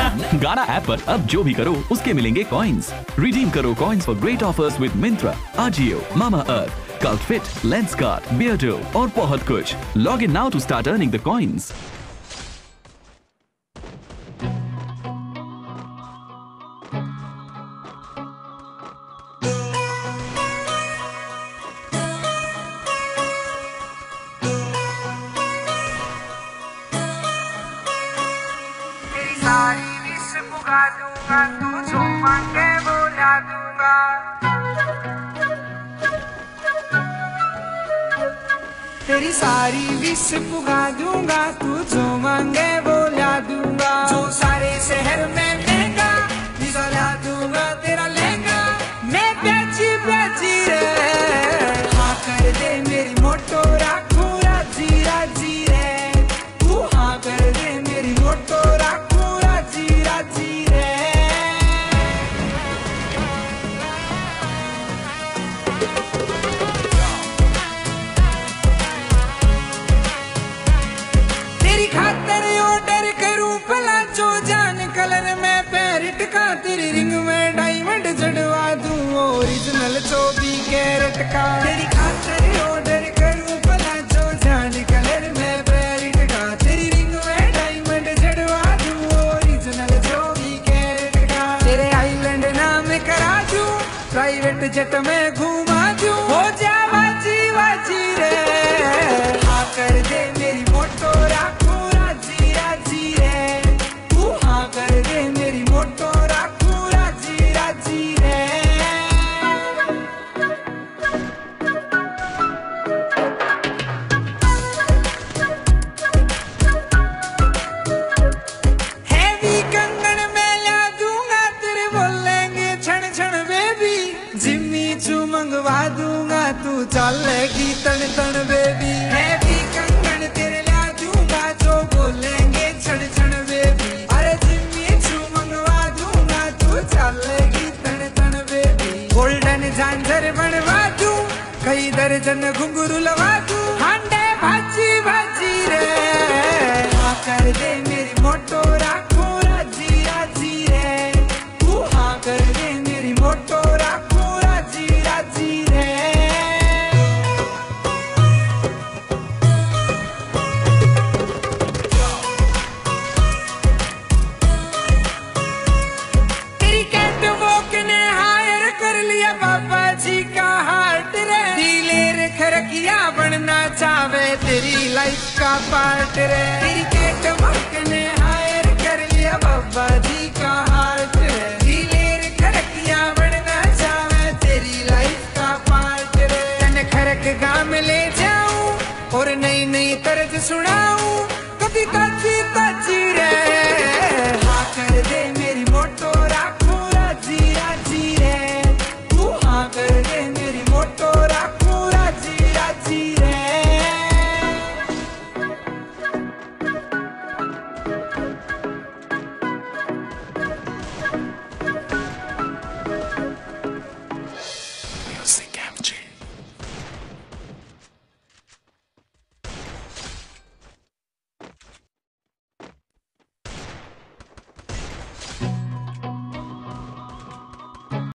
गाना ऐप पर अब जो भी करो उसके मिलेंगे कॉइन्स। रिडीम करो coins for great offers with Myntra, Ajio, Mamaearth, Cult Fit, Lenskart, Beardo और बहुत कुछ। Log in now to start earning the coins. सारी विश पुगा दूंगा, तू जो मांगे वो ला दूंगा। तेरी सारी विश पुगा दूंगा, तू जो मांगे वो ला दूंगा। जो सारे शहर में महंगा ला दूंगा, तेरा लहंगा मैं बेची बेची रे। हाँ कर दे मेरी मोटो राखू राजी राजी रे। तू हाँ कर दे मेरी मोटो राखू राजी राजी रे। तेरी खातर ऑर्डर करूं भला जो जान कलर में पैर टिका। तेरी रिंग में डायमंड जड़वा दूं ओरिजिनल 24 कैरेट का। तेरी खातर ऑर्डर करूं भला जो जान कलर में पैर टिका। तेरी रिंग में डायमंड जड़वा दूं ओरिजिनल 24 कैरेट का। तेरे आइलैंड नाम करा दूं, प्राइवेट जेट में घुमा दूं। हो जा बाजी बाजी रे। हाँ कर दे मेरी मोटो राखू राजी राजी रे। तू हाँ कर दे मेरी मोटो राखू राजी राजी रे। हैवी कंगन में ला दूंगा, तेरे बोलेंगे छन छन बेबी। जिम्मी चू मंगवा दूंगा, तू चलेगी तन तन बेबी। हैवी कंगन तेरे ला दूंगा, जो बोलेंगे छन छन बेबी। अरे जिम्मी चू मंगवा दूंगा, तू चलेगी तन तन बेबी। गोल्डन झांझर बनवा दूं, कई दर्जन घुंघरू लगा दूं। हांडे भाजी भाजी रे। हाँ कर दे मेरी मोटो राखू राजी राजी रे। तू हाँ कर दे मेरी मोटो राखू राजी राजी रे। तेरी कैटवॉक ने हायर कर लिया बाबा जी का हार्ट रे। डीलर खरकिया बनना चाहे तेरी लाइफ का पार्ट रे। तेरी कैटवॉक ने हायर कर लिया बाबा जी का हार्ट रे। डीलर खरकिया बनना चाहे तेरी लाइफ का पार्ट रे। तन खरक गांव में ले जाऊं और नई नई तर्ज सुनाऊं, कभी काची